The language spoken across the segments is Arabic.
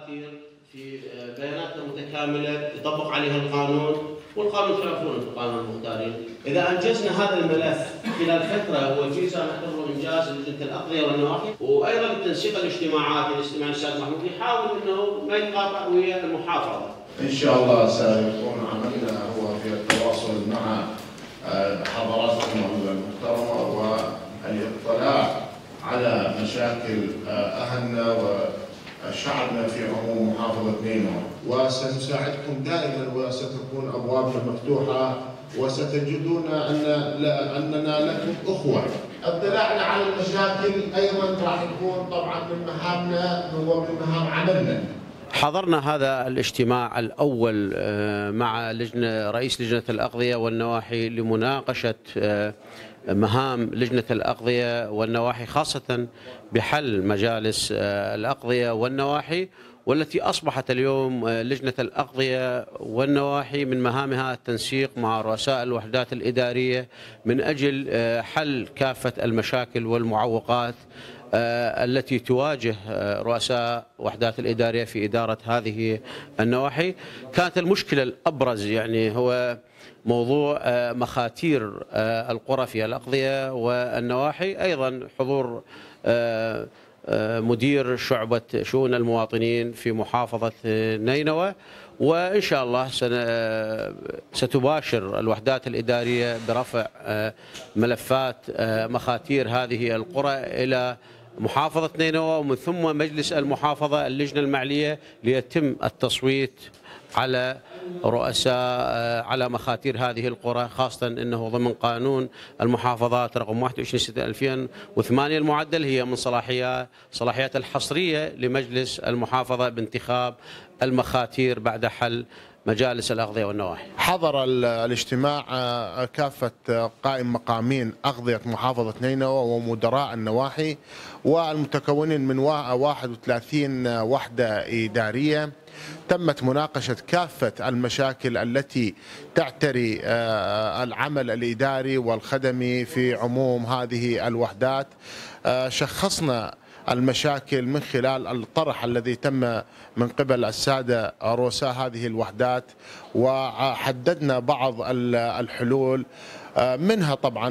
مخاطير في بياناتنا متكامله يطبق عليها القانون، والقانون تعرفون انتم قانون المختارين. اذا انجزنا هذا الملف خلال فتره هو شيء سنعتبره انجاز لجنه الاقضيه والنواحي، وايضا تنسيق الاجتماعات الاستاذ محمود يحاول انه ما يتقاطع ويا المحافظه. ان شاء الله سيكون عملنا هو في التواصل مع حضراتكم المحترمه والاطلاع على مشاكل اهلنا وشعبنا في عموم محافظه نينوى، وسنساعدكم دائما وستكون ابوابنا مفتوحه، وستجدون اننا لكم اخوه. اطلاعنا على المشاكل ايضا راح يكون طبعا من مهامنا ومن مهام عملنا. حضرنا هذا الاجتماع الأول مع رئيس لجنة الأقضية والنواحي لمناقشة مهام لجنة الأقضية والنواحي، خاصة بحل مجالس الأقضية والنواحي، والتي أصبحت اليوم لجنة الأقضية والنواحي من مهامها التنسيق مع رؤساء الوحدات الإدارية من أجل حل كافة المشاكل والمعوقات التي تواجه رؤساء وحدات الإدارية في إدارة هذه النواحي. كانت المشكلة الأبرز يعني هو موضوع مخاتير القرى في الأقضية والنواحي، أيضا حضور مدير شعبة شؤون المواطنين في محافظة نينوى، وإن شاء الله ستباشر الوحدات الإدارية برفع ملفات مخاتير هذه القرى إلى محافظة نينوى، ومن ثم مجلس المحافظة اللجنة المعنية ليتم التصويت على رؤساء على مخاتير هذه القرى، خاصة أنه ضمن قانون المحافظات رقم 21/2008 المعدل هي من صلاحيات الحصرية لمجلس المحافظة بانتخاب المخاتير بعد حل مجالس الأقضية والنواحي. حضر الاجتماع كافة قائم مقامين أقضية محافظة نينوى ومدراء النواحي والمتكونين من 31 وحدة إدارية. تمت مناقشة كافة المشاكل التي تعتري العمل الإداري والخدمي في عموم هذه الوحدات. شخصنا المشاكل من خلال الطرح الذي تم من قبل السادة رؤساء هذه الوحدات، وحددنا بعض الحلول، منها طبعا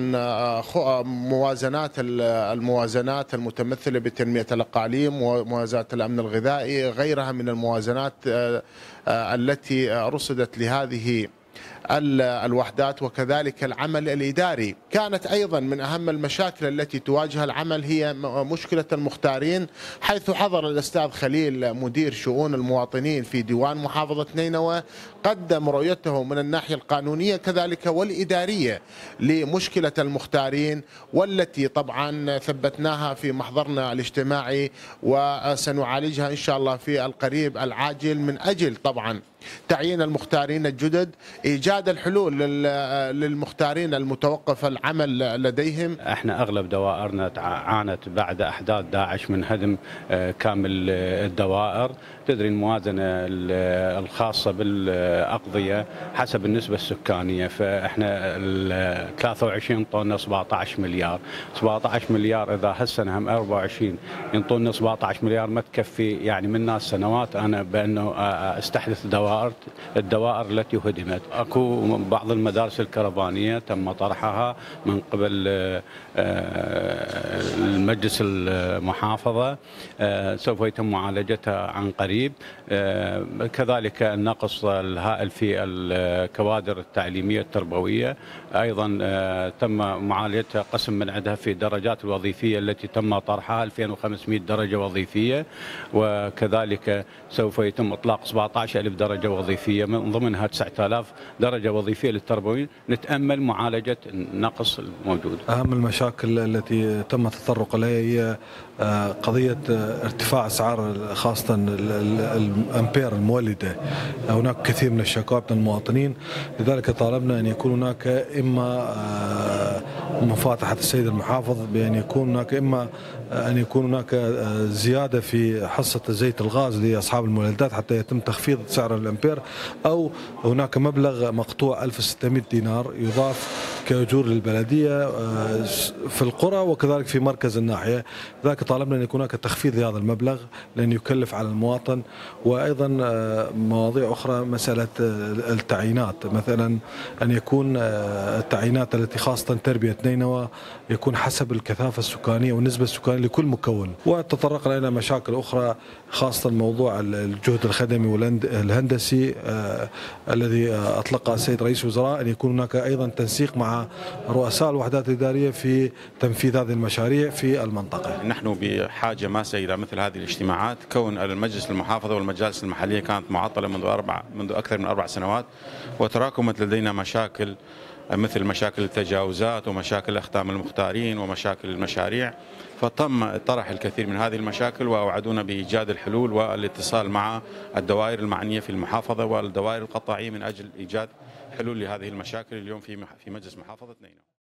الموازنات المتمثلة بتنمية الأقاليم وموازنات الأمن الغذائي، غيرها من الموازنات التي رصدت لهذه الوحدات، وكذلك العمل الإداري. كانت أيضا من أهم المشاكل التي تواجه العمل هي مشكلة المختارين، حيث حضر الأستاذ خليل مدير شؤون المواطنين في ديوان محافظة نينوى قدم رؤيته من الناحية القانونية كذلك والإدارية لمشكلة المختارين، والتي طبعا ثبتناها في محضرنا الاجتماعي وسنعالجها إن شاء الله في القريب العاجل من أجل طبعا تعيين المختارين الجدد، إيجاد الحلول للمختارين المتوقف العمل لديهم. احنا اغلب دوائرنا عانت بعد احداث داعش من هدم كامل الدوائر. تدري الموازنه الخاصه بالاقضيه حسب النسبه السكانيه، فاحنا 23 ينطونا 17 مليار. 17 مليار اذا هالسنه هم 24 ينطونا 17 مليار ما تكفي. يعني من ناس سنوات انا بانه استحدث الدوائر التي هدمت. اكو بعض المدارس الكرفانيه تم طرحها من قبل المجلس المحافظه، سوف يتم معالجتها عن قريب. كذلك النقص الهائل في الكوادر التعليميه التربويه ايضا تم معالجتها، قسم من عندها في الدرجات الوظيفيه التي تم طرحها 2500 درجه وظيفيه، وكذلك سوف يتم اطلاق 17000 درجه وظيفيه من ضمنها 9000 درجه وظيفيه للتربويين. نتامل معالجه النقص الموجود. اهم المشاكل التي تم التطرق اليها هي قضيه ارتفاع اسعار خاصه الامبير المولده. هناك كثير من الشكاوى من المواطنين، لذلك طالبنا ان يكون هناك اما مفاتحة السيد المحافظ بأن يكون هناك إما أن يكون هناك زيادة في حصة زيت الغاز لأصحاب المولدات حتى يتم تخفيض سعر الأمبير، أو هناك مبلغ مقطوع 1600 دينار يضاف كأجور للبلدية في القرى وكذلك في مركز الناحية. لذلك طالبنا أن يكون هناك تخفيض لهذا المبلغ لأن يكلف على المواطن. وأيضا مواضيع أخرى مسألة التعيينات، مثلا أن يكون التعيينات التي خاصة تربية نينوى يكون حسب الكثافة السكانية والنسبة السكانية لكل مكون. وتطرقنا إلى مشاكل أخرى خاصة موضوع الجهد الخدمي والهندسي الذي أطلقه السيد رئيس الوزراء، أن يكون هناك أيضا تنسيق مع رؤساء الوحدات الإدارية في تنفيذ هذه المشاريع في المنطقة. نحن بحاجة ماسة إلى مثل هذه الاجتماعات، كون المجلس المحافظة والمجالس المحلية كانت معطلة منذ أكثر من 4 سنوات، وتراكمت لدينا مشاكل مثل مشاكل التجاوزات ومشاكل أختام المختارين ومشاكل المشاريع، فتم طرح الكثير من هذه المشاكل وأوعدونا بإيجاد الحلول والاتصال مع الدوائر المعنية في المحافظة والدوائر القطاعية من أجل إيجاد حلول لهذه المشاكل اليوم في مجلس محافظة نينوى.